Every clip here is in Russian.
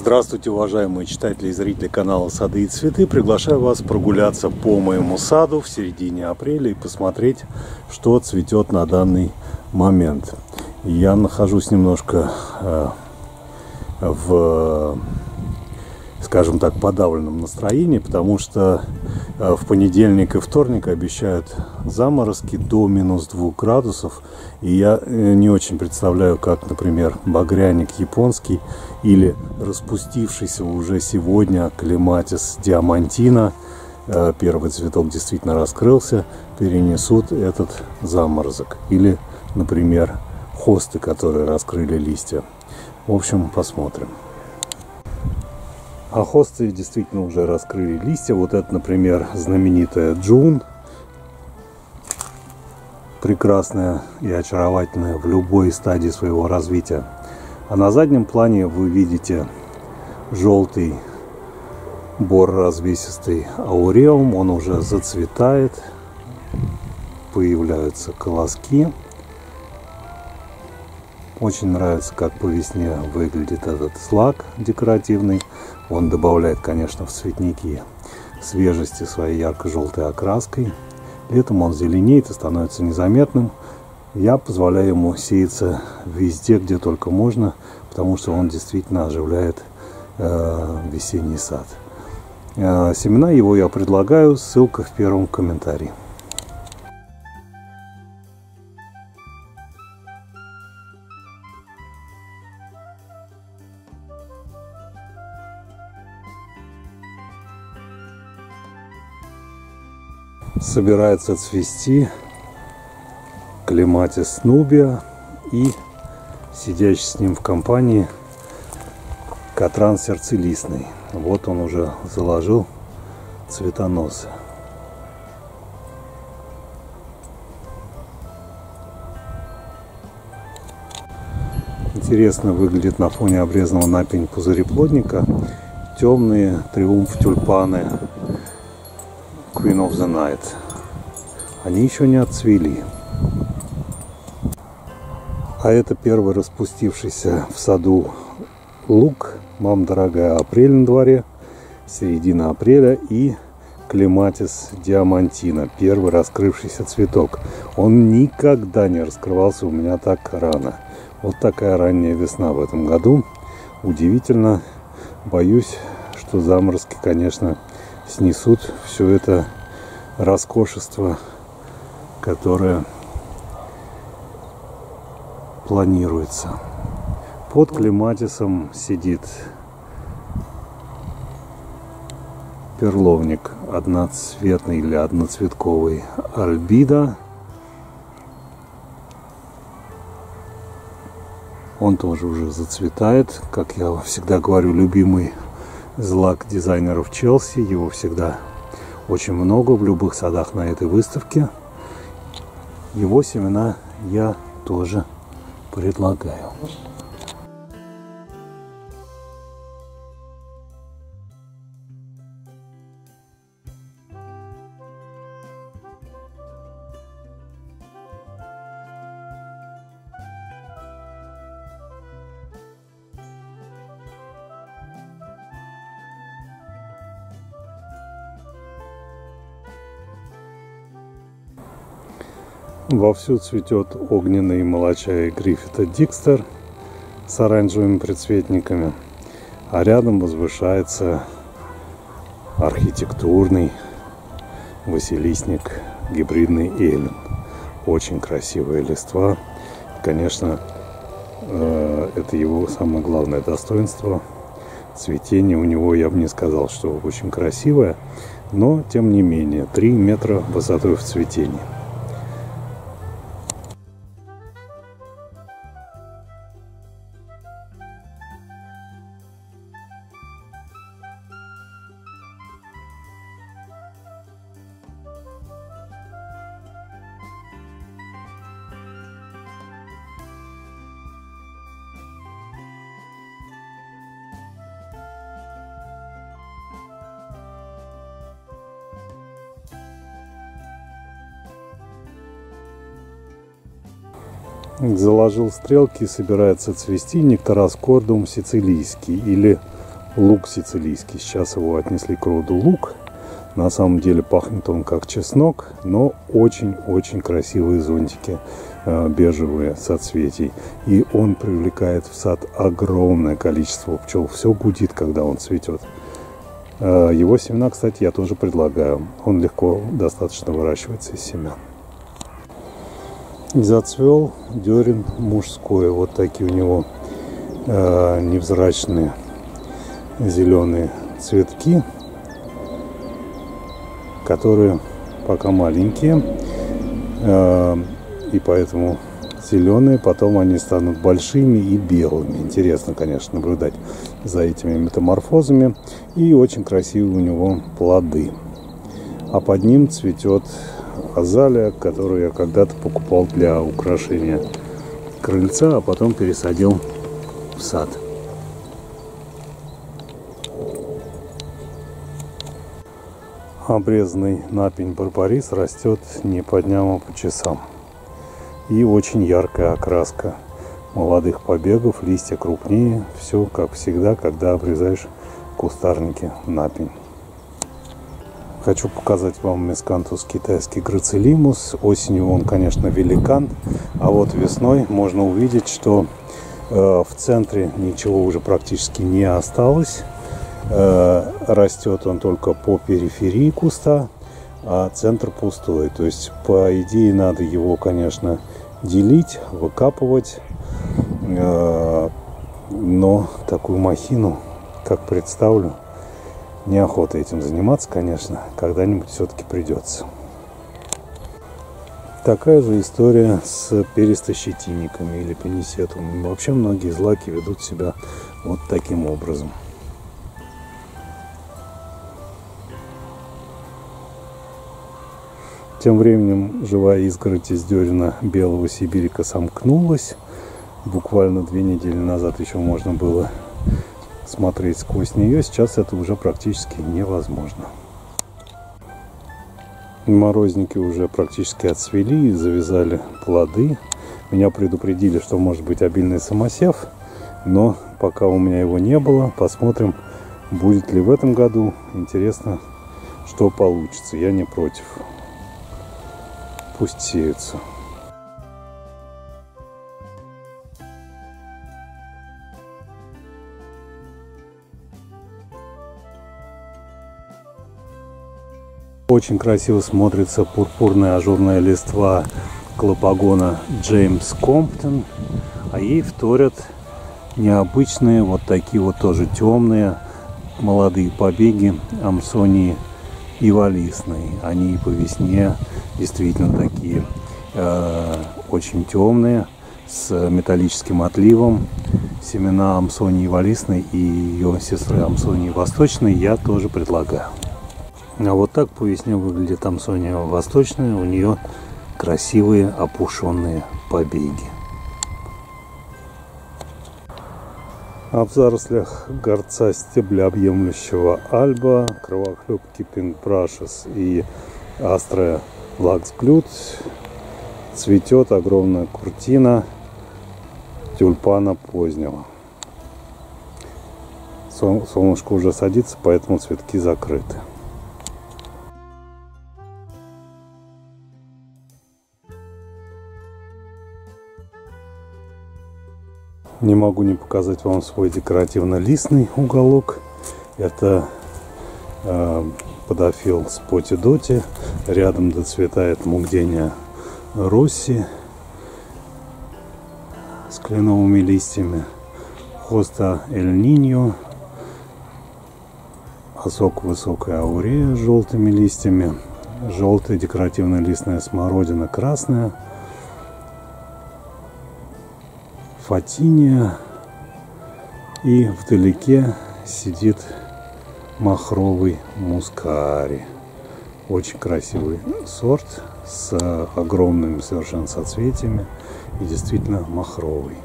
Здравствуйте, уважаемые читатели и зрители канала «Сады и цветы». Приглашаю вас прогуляться по моему саду в середине апреля и посмотреть, что цветет на данный момент. Я нахожусь немножко в, скажем так, подавленном настроении, потому что в понедельник и вторник обещают заморозки до -2 градусов. И я не очень представляю, как, например, багряник японский или распустившийся уже сегодня клематис диамантина, первый цветок действительно раскрылся, перенесут этот заморозок. Или, например, хосты, которые раскрыли листья. В общем, посмотрим. А хосты действительно уже раскрыли листья. Вот это, например, знаменитая Джун. Прекрасная и очаровательная в любой стадии своего развития. А на заднем плане вы видите желтый бор развесистый ауреум. Он уже зацветает. Появляются колоски. Очень нравится, как по весне выглядит этот злак декоративный. Он добавляет, конечно, в цветники свежести своей ярко-желтой окраской. Летом он зеленеет и становится незаметным. Я позволяю ему сеяться везде, где только можно, потому что он действительно оживляет весенний сад. Семена его я предлагаю, ссылка в первом комментарии. Собирается цвести клематис нубия и сидящий с ним в компании катран сердцелистный. Вот он уже заложил цветоносы. Интересно выглядит на фоне обрезанного на пень пузыреплодника темные триумф тюльпаны Queen of the Night. Они еще не отцвели. А это первый распустившийся в саду лук. Мам дорогая, апрель на дворе, середина апреля, и клематис диамантина, первый раскрывшийся цветок. Он никогда не раскрывался у меня так рано. Вот такая ранняя весна в этом году. Удивительно. Боюсь, что заморозки, конечно, снесут все это роскошество, которое планируется. Под клематисом сидит перловник одноцветный или одноцветковый альбидо. Он тоже уже зацветает, как я всегда говорю, любимый злак дизайнеров Челси. Его всегда очень много в любых садах на этой выставке. Его семена я тоже предлагаю. Вовсю цветет огненный молочай Гриффита Дикстер с оранжевыми предцветниками, а рядом возвышается архитектурный василисник гибридный Эллен. Очень красивая листва. Конечно, это его самое главное достоинство. Цветение у него, я бы не сказал, что очень красивое, но тем не менее 3 метра высотой в цветении. Заложил стрелки, собирается цвести нектарас кордум сицилийский или лук сицилийский. Сейчас его отнесли к роду лук. На самом деле пахнет он как чеснок, но очень-очень красивые зонтики, бежевые соцветий. И он привлекает в сад огромное количество пчел. Все гудит, когда он цветет. Его семена, кстати, я тоже предлагаю. Он легко достаточно выращивается из семян. И зацвел дерен мужской. Вот такие у него невзрачные зеленые цветки, которые пока маленькие, и поэтому зеленые, потом они станут большими и белыми. Интересно, конечно, наблюдать за этими метаморфозами. И очень красивые у него плоды. А под ним цветет азалия, которую я когда-то покупал для украшения крыльца, а потом пересадил в сад. Обрезанный на пень барбарис растет не по дням, а по часам. И очень яркая окраска молодых побегов, листья крупнее. Все как всегда, когда обрезаешь кустарники на пень. Хочу показать вам мискантус китайский грацилимус. Осенью он, конечно, великан, а вот весной можно увидеть, что в центре ничего уже практически не осталось. Растет он только по периферии куста, а центр пустой. То есть, по идее, надо его, конечно, делить, выкапывать. Но такую махину, как представлю, неохота этим заниматься, конечно. Когда-нибудь все-таки придется. Такая же история с перистощетинниками или пенисетумами. Вообще многие злаки ведут себя вот таким образом. Тем временем живая изгородь из дерена белого сибирика сомкнулась. Буквально 2 недели назад еще можно было смотреть сквозь нее. Сейчас это уже практически невозможно. Морозники уже практически отцвели и завязали плоды. Меня предупредили, что может быть обильный самосев, но пока у меня его не было. Посмотрим, будет ли в этом году. Интересно, что получится. Я не против. Пусть сеются. Очень красиво смотрится пурпурная ажурная листва клопагона Джеймс Комптон, а ей вторят необычные, вот такие вот тоже темные молодые побеги амсонии ивалистной. Они по весне действительно такие очень темные, с металлическим отливом. Семена амсонии ивалистной и ее сестры амсонии восточной я тоже предлагаю. А вот так по весне выглядит амсония восточная. У нее красивые опушенные побеги. А в зарослях горца стебля объемлющего альба, кровохлебки Pink Brushes и Astra Lux Glute цветет огромная куртина тюльпана позднего. Солнышко уже садится, поэтому цветки закрыты. Не могу не показать вам свой декоративно-листный уголок. Это подофил Spotty Dotty. Рядом доцветает мугдения Росси с кленовыми листьями. Хоста Эль Ниньо. Осок высокая аурея с желтыми листьями. Желтая декоративно-листная смородина красная. Фатиния, и вдалеке сидит махровый мускари. Очень красивый сорт с огромными совершенно соцветиями и действительно махровый.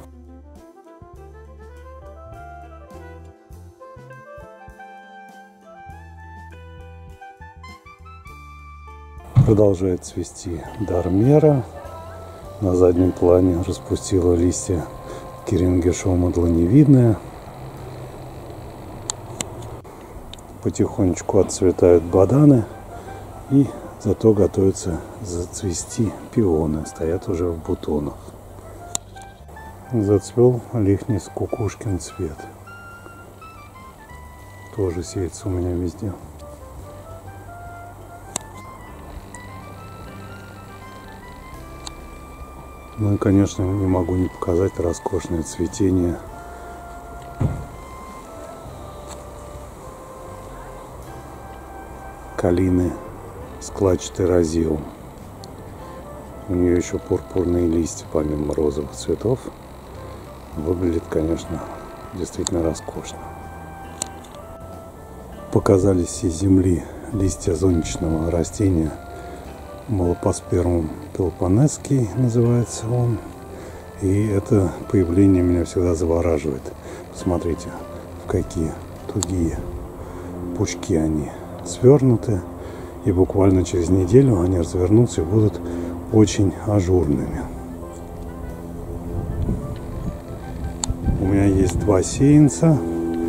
Продолжает цвести дармера. На заднем плане распустила листья керингешома дланевидная. потихонечку отцветают баданы, и зато готовятся зацвести пионы, стоят уже в бутонах. Зацвел лихнис кукушкин цвет. Тоже сеется у меня везде. Ну и, конечно, не могу не показать роскошное цветение калины складчатый розеум. У нее еще пурпурные листья помимо розовых цветов. Выглядит, конечно, действительно роскошно. Показались из земли листья зонтичного растения Малопоспермум пелопонесский называется он. И это появление меня всегда завораживает. Посмотрите, в какие тугие пучки они свернуты. И буквально через неделю они развернутся и будут очень ажурными. У меня есть 2 сеянца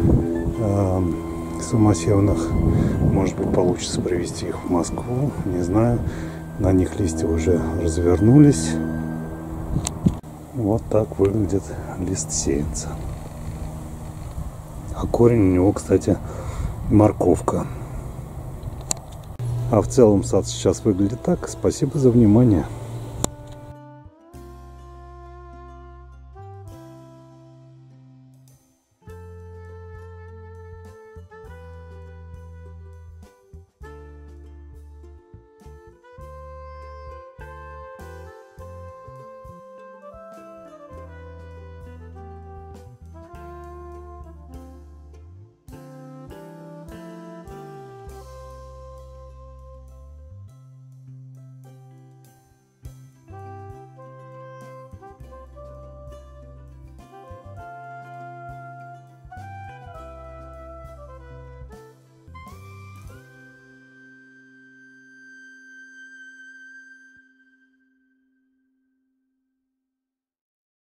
самосевных. Может быть, получится привезти их в Москву, не знаю. На них листья уже развернулись. Вот так выглядит лист сеянца. А корень у него, кстати, морковка. А в целом сад сейчас выглядит так. Спасибо за внимание.